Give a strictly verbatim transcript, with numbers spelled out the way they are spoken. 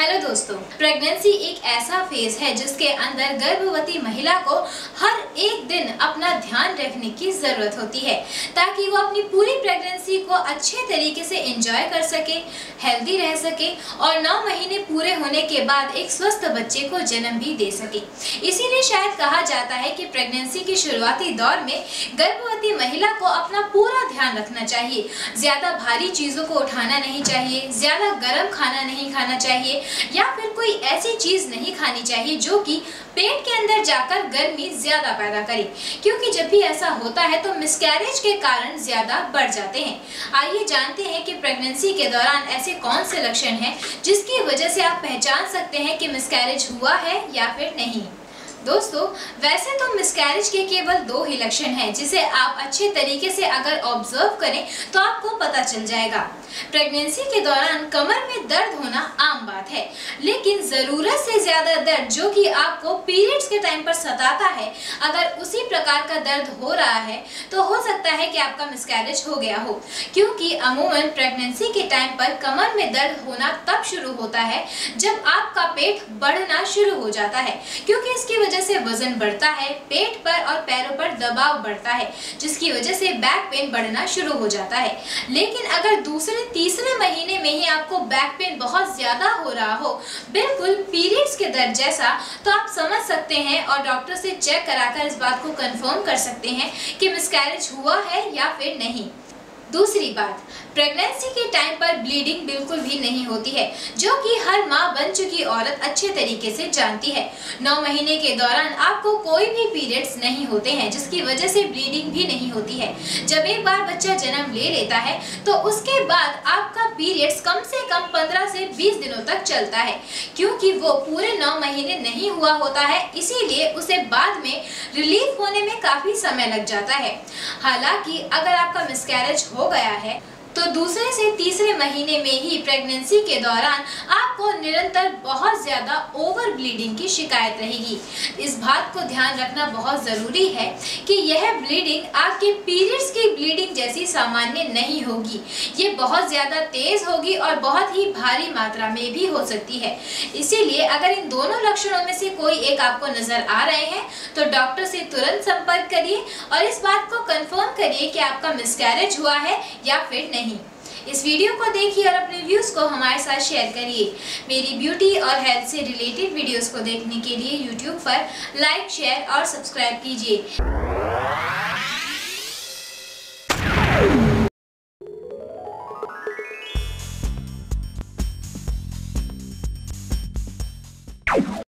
Hello दोस्तों, pregnancy एक ऐसा फेज है जिसके अंदर गर्भवती महिला को हर एक दिन अपना ध्यान रखने की जरूरत होती है ताकि वो अपनी पूरी प्रेगनेंसी को अच्छे तरीके से एंजॉय कर सके, हेल्दी रह सके और नौ महीने पूरे होने के बाद एक स्वस्थ बच्चे को जन्म भी दे सके। इसीलिए शायद कहा जाता है कि प्रेगनेंसी के शुरुआती दौर में गर्भवती महिला को अपना पूरा ध्यान रखना चाहिए। ज्यादा भारी चीजों को उठाना नहीं चाहिए, ज्यादा गर्म खाना नहीं खाना चाहिए या फिर कोई ऐसी चीज नहीं खानी चाहिए जो कि पेट के अंदर जाकर गर्मी ज्यादा पैदा करे, क्योंकि जब भी ऐसा होता है तो मिसकैरेज के कारण ज्यादा बढ़ जाते हैं। आइए जानते हैं कि प्रेगनेंसी के दौरान ऐसे कौन से लक्षण हैं जिसकी वजह से आप पहचान सकते हैं कि मिसकैरेज हुआ है या फिर नहीं। दोस्तों, वैसे तो मिसकैरेज के केवल दो ही लक्षण हैं जिसे आप अच्छे तरीके से अगर ऑब्जर्व करें तो आपको पता चल जाएगा। प्रेगनेंसी के दौरान कमर में दर्द होना आम बात है, लेकिन जरूरत से ज्यादा दर्द जो कि आपको पीरियड्स के टाइम पर सताता है, अगर उसी प्रकार का दर्द हो रहा है तो हो सकता है कि आपका मिसकैरेज हो गया हो, क्योंकि अमूमन प्रेगनेंसी के टाइम पर कमर में दर्द होना तब शुरू होता है जब आपका पेट बढ़ना शुरू हो जाता है, क्योंकि इसकी वजह से वजन बढ़ता है, पेट पर और पैरों पर दबाव बढ़ता है, जिसकी वजह से बैक पेन बढ़ना शुरू हो जाता है। लेकिन अगर दूसरे तीसरे महीने में ही आपको बैक पेन बहुत ज्यादा हो रहा हो, बिल्कुल पीरियड्स के दर्द जैसा, तो आप समझ सकते हैं और डॉक्टर से चेक कराकर इस बात को कंफर्म कर सकते हैं कि मिसकैरेज हुआ है या फिर नहीं। दूसरी बात, प्रेगनेंसी के टाइम पर ब्लीडिंग बिल्कुल भी नहीं होती है, जो कि हर माँ बन चुकी औरत अच्छे तरीके से जानती है। नौ महीने के दौरान आपको कोई भी पीरियड्स नहीं होते हैं, जिसकी वजह से ब्लीडिंग भी नहीं होती है। जब एक बार बच्चा जन्म ले लेता है तो उसके बाद आपका पीरियड्स कम से कम पंद्रह से बीस दिनों तक चलता है, क्योंकि वो पूरे नौ महीने नहीं हुआ होता है, इसीलिए उसे बाद में रिलीफ होने में काफी समय लग जाता है। हालांकि अगर आपका मिसकैरेज हो गया है तो दूसरे से तीसरे महीने में ही प्रेगनेंसी के दौरान आपको निरंतर बहुत ज्यादा ओवर ब्लीडिंग की शिकायत रहेगी। इस बात को ध्यान रखना बहुत जरूरी है कि यह ब्लीडिंग आपके पीरियड्स की ब्लीडिंग जैसी सामान्य नहीं होगी। ये बहुत ज्यादा तेज होगी और बहुत ही भारी मात्रा में भी हो सकती है। इसीलिए अगर इन दोनों लक्षणों में से कोई एक आपको नजर आ रहे हैं तो डॉक्टर से तुरंत संपर्क करिए और इस बात को कंफर्म करिए कि आपका मिसकैरेज हुआ है या फिर नहीं। इस वीडियो को देखिए और अपने व्यूज को हमारे साथ शेयर करिए। मेरी ब्यूटी और हेल्थ से रिलेटेड वीडियोस को देखने के लिए यूट्यूब पर लाइक, शेयर और सब्सक्राइब कीजिए।